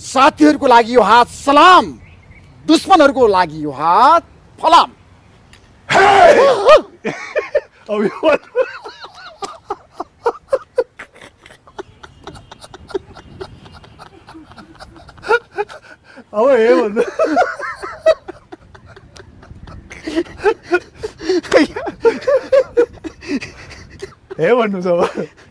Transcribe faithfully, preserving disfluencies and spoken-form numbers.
साथीहरूको लागि यो हात सलाम, दुश्मनहरूको लागि यो हात फलाम। अब यो अब हे भन्नु हे भन्नु छ अब